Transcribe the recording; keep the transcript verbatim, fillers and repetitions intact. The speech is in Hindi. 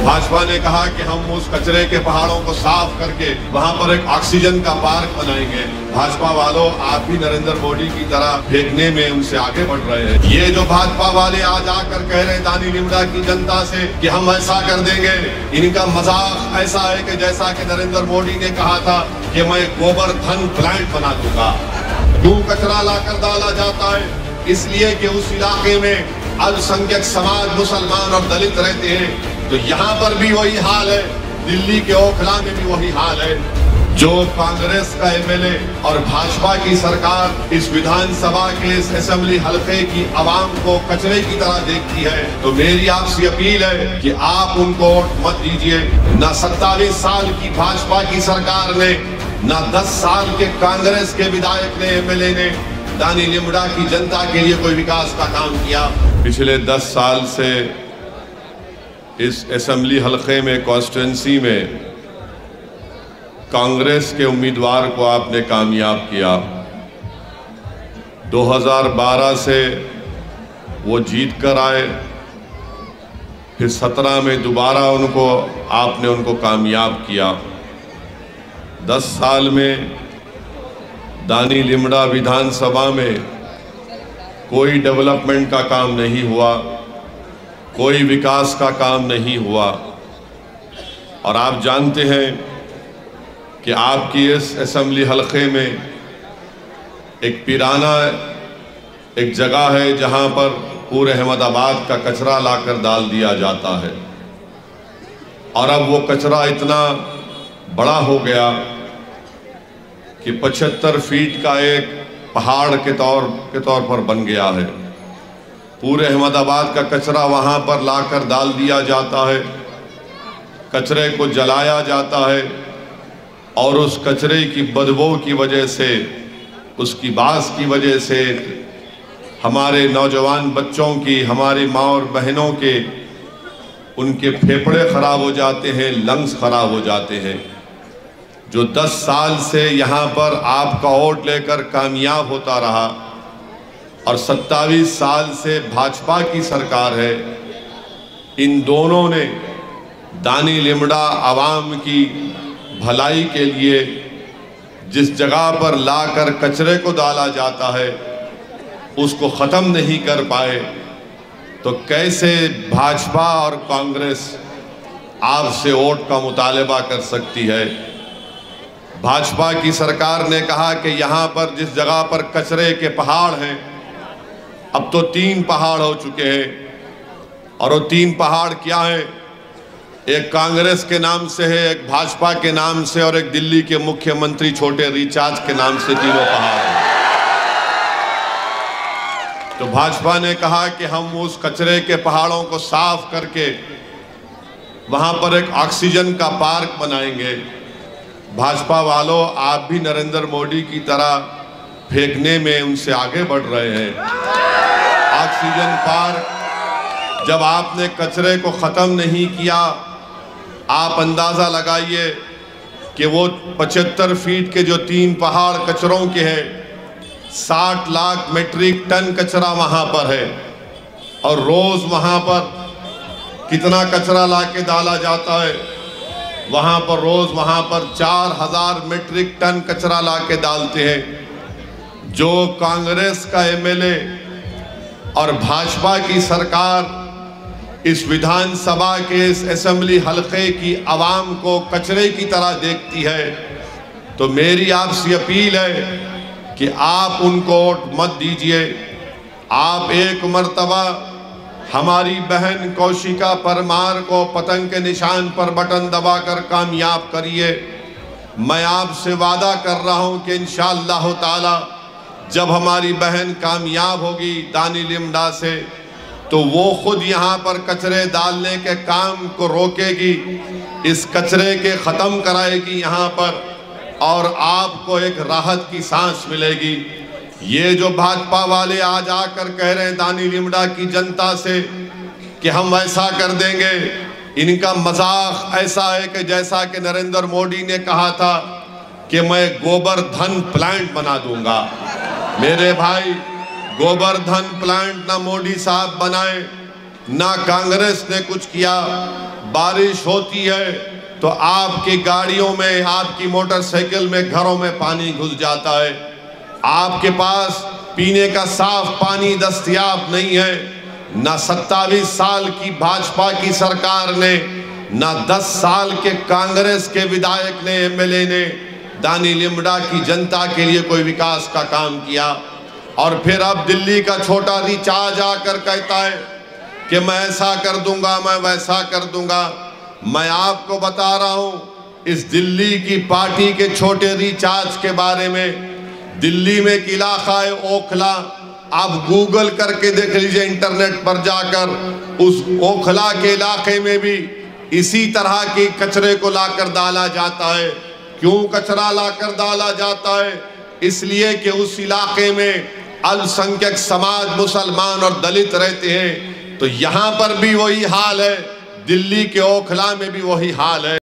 भाजपा ने कहा कि हम उस कचरे के पहाड़ों को साफ करके वहां पर एक ऑक्सीजन का पार्क बनाएंगे। भाजपा वालों, आप भी नरेंद्र मोदी की तरह फेंकने में उनसे आगे बढ़ रहे हैं। ये जो भाजपा वाले आज आकर कह रहे हैं दानी लिमड़ा की जनता से कि हम ऐसा कर देंगे, इनका मजाक ऐसा है कि जैसा कि नरेंद्र मोदी ने कहा था कि मैं गोबर धन प्लांट बना दूंगा। क्यों कचरा लाकर डाला जाता है? इसलिए कि उस इलाके में अल्पसंख्यक समाज, मुसलमान और दलित रहते हैं। तो यहाँ पर भी वही हाल है, दिल्ली के ओखला में भी वही हाल है। जो कांग्रेस का एमएलए और भाजपा की सरकार इस विधानसभा के इस असेंबली हलके की आवाम को कचरे की तरह देखती है, तो मेरी आपसे अपील है कि आप उनको वोट मत दीजिए। न सत्ताईस साल की भाजपा की सरकार ने, न दस साल के कांग्रेस के विधायक ने, एमएलए ने दानी लिमड़ा की जनता के लिए कोई विकास का काम किया। पिछले दस साल से इस असेंबली हलके में, कॉन्स्टिट्यूंसी में कांग्रेस के उम्मीदवार को आपने कामयाब किया। दो हज़ार बारह से वो जीत कर आए, फिर सत्रह में दोबारा उनको आपने उनको कामयाब किया। दस साल में दानी लिमड़ा विधानसभा में कोई डेवलपमेंट का काम नहीं हुआ, कोई विकास का काम नहीं हुआ। और आप जानते हैं कि आपकी इस असेंबली हलके में एक पिराना एक जगह है जहां पर पूरे अहमदाबाद का कचरा लाकर डाल दिया जाता है। और अब वो कचरा इतना बड़ा हो गया कि पचहत्तर फीट का एक पहाड़ के तौर के तौर पर बन गया है। पूरे अहमदाबाद का कचरा वहां पर लाकर डाल दिया जाता है, कचरे को जलाया जाता है और उस कचरे की बदबू की वजह से, उसकी बास की वजह से हमारे नौजवान बच्चों की, हमारी माँ और बहनों के, उनके फेफड़े खराब हो जाते हैं, लंग्स खराब हो जाते हैं। जो दस साल से यहाँ पर आपका वोट लेकर कामयाब होता रहा और सत्ताईस साल से भाजपा की सरकार है, इन दोनों ने दानी लिमड़ा आवाम की भलाई के लिए जिस जगह पर लाकर कचरे को डाला जाता है उसको ख़त्म नहीं कर पाए, तो कैसे भाजपा और कांग्रेस आपसे वोट का मुतालबा कर सकती है? भाजपा की सरकार ने कहा कि यहाँ पर जिस जगह पर कचरे के पहाड़ हैं, अब तो तीन पहाड़ हो चुके हैं। और वो तीन पहाड़ क्या है? एक कांग्रेस के नाम से है, एक भाजपा के नाम से और एक दिल्ली के मुख्यमंत्री छोटे रिचार्ज के नाम से तीनों पहाड़ हैं। तो भाजपा ने कहा कि हम उस कचरे के पहाड़ों को साफ करके वहां पर एक ऑक्सीजन का पार्क बनाएंगे। भाजपा वालों, आप भी नरेंद्र मोदी की तरह फेंकने में उनसे आगे बढ़ रहे हैं। ऑक्सीजन पार्क, जब आपने कचरे को ख़त्म नहीं किया, आप अंदाज़ा लगाइए कि वो पचहत्तर फीट के जो तीन पहाड़ कचरों के हैं, साठ लाख मीट्रिक टन कचरा वहाँ पर है। और रोज़ वहाँ पर कितना कचरा लाके डाला जाता है? वहाँ पर रोज़ वहाँ पर चार हजार मीट्रिक टन कचरा लाके डालते हैं। जो कांग्रेस का एमएलए और भाजपा की सरकार इस विधानसभा के इस असेंबली हलके की आवाम को कचरे की तरह देखती है, तो मेरी आपसे अपील है कि आप उनको वोट मत दीजिए। आप एक मर्तबा हमारी बहन कौशिका परमार को पतंग के निशान पर बटन दबाकर कामयाब करिए। मैं आपसे वादा कर रहा हूं कि इंशाअल्लाह ताला जब हमारी बहन कामयाब होगी दानी लिमड़ा से, तो वो खुद यहाँ पर कचरे डालने के काम को रोकेगी, इस कचरे के ख़त्म कराएगी यहाँ पर, और आपको एक राहत की सांस मिलेगी। ये जो भाजपा वाले आज आकर कह रहे हैं दानी लिमड़ा की जनता से कि हम ऐसा कर देंगे, इनका मजाक ऐसा है कि जैसा कि नरेंद्र मोदी ने कहा था कि मैं गोबर धन प्लांट बना दूंगा। मेरे भाई, गोबर धन प्लांट ना मोदी साहब बनाए, ना कांग्रेस ने कुछ किया। बारिश होती है तो आपकी गाड़ियों में, आपकी मोटरसाइकिल में, घरों में पानी घुस जाता है। आपके पास पीने का साफ पानी दस्तयाब नहीं है। ना सत्ताईस साल की भाजपा की सरकार ने, ना दस साल के कांग्रेस के विधायक ने, एमएलए ने दानी लिमड़ा की जनता के लिए कोई विकास का काम किया। और फिर अब दिल्ली का छोटा रिचार्ज आकर कहता है कि मैं ऐसा कर दूंगा, मैं वैसा कर दूंगा। मैं आपको बता रहा हूं, इस दिल्ली की पार्टी के छोटे रिचार्ज के बारे में, दिल्ली में एक इलाका है ओखला, आप गूगल करके देख लीजिए इंटरनेट पर जाकर। उस ओखला के इलाके में भी इसी तरह के कचरे को लाकर डाला जाता है। क्यों कचरा लाकर डाला जाता है? इसलिए कि उस इलाके में अल्पसंख्यक समाज, मुसलमान और दलित रहते हैं। तो यहां पर भी वही हाल है, दिल्ली के ओखला में भी वही हाल है।